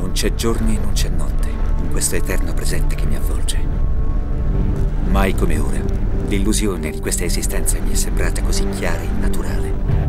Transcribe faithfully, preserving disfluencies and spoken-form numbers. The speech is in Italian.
Non c'è giorno e non c'è notte in questo eterno presente che mi avvolge. Mai come ora, l'illusione di questa esistenza mi è sembrata così chiara e naturale.